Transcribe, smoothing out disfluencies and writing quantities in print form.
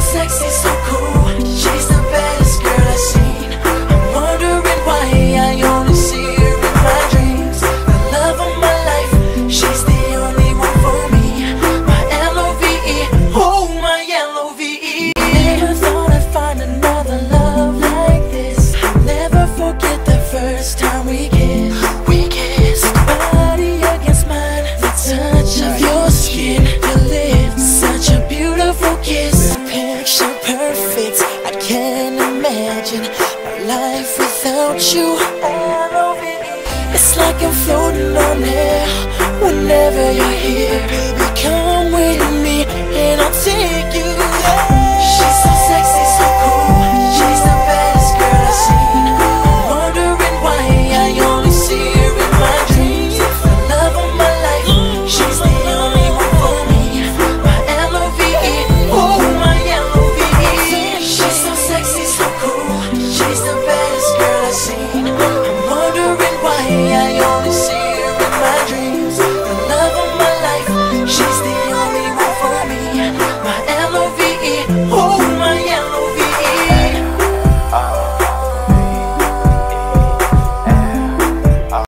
sexy, so cool. She's the best girl I've seen. I'm wondering why I only see her in my dreams. The love of my life, she's the only one for me. My L-O-V-E, oh my L-O-V-E. Never thought I'd find another love like this. I'll never forget the first time we kissed. Body against mine, the touch of your skin, your lips, such a beautiful kiss. Picture perfect, I can't imagine my life without you. It's like I'm floating on air whenever you're here. Baby, come with me and I'll take